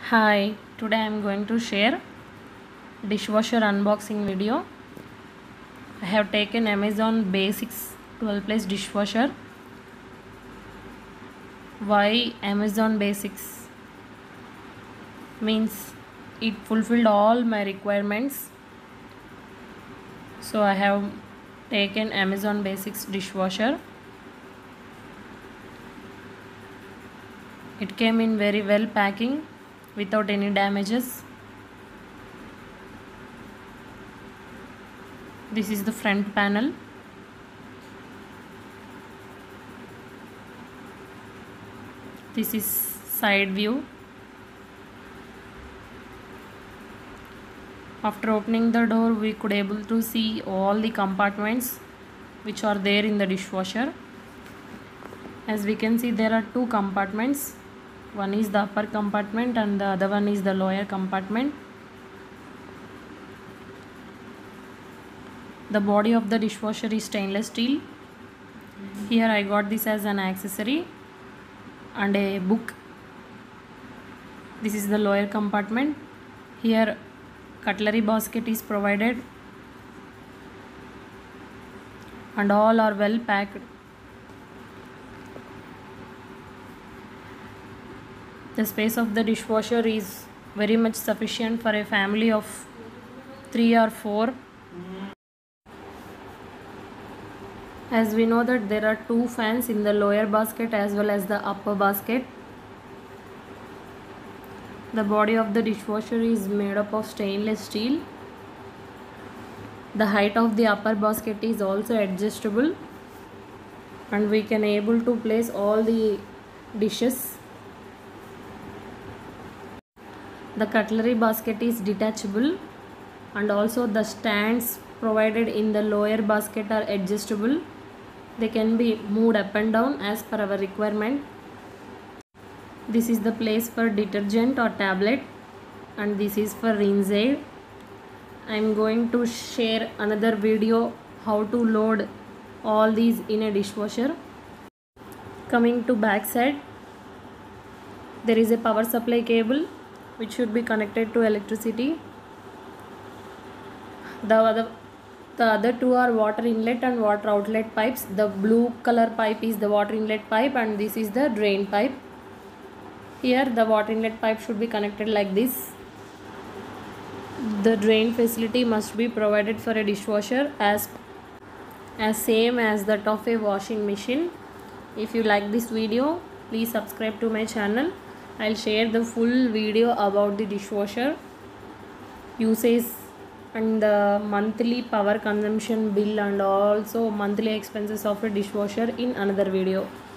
Hi, today I am going to share dishwasher unboxing video. I have taken Amazon Basics 12 plus dishwasher. Why Amazon Basics? Means it fulfilled all my requirements. So I have taken Amazon Basics dishwasher. It came in very well packing without any damages. This is the front panel. This is side view. After opening the door, we could able to see all the compartments which are there in the dishwasher. As we can see, there are two compartments. One is the upper compartment and the other one is the lower compartment. The body of the dishwasher is stainless steel. Here I got this as an accessory and a book. This is the lower compartment. Here cutlery basket is provided and all are well packed. The space of the dishwasher is very much sufficient for a family of 3 or 4. As we know that there are two fans in the lower basket as well as the upper basket. The body of the dishwasher is made up of stainless steel. The height of the upper basket is also adjustable and we can able to place all the dishes. The cutlery basket is detachable and also the stands provided in the lower basket are adjustable. They can be moved up and down as per our requirement. This is the place for detergent or tablet and this is for rinse aid. I am going to share another video how to load all these in a dishwasher. Coming to back side, there is a power supply cable which should be connected to electricity. The other two are water inlet and water outlet pipes. The blue color pipe is the water inlet pipe and this is the drain pipe. Here the water inlet pipe should be connected like this. The drain facility must be provided for a dishwasher as same as that of a washing machine. If you like this video, please subscribe to my channel. I'll share the full video about the dishwasher usage and the monthly power consumption bill and also monthly expenses of a dishwasher in another video.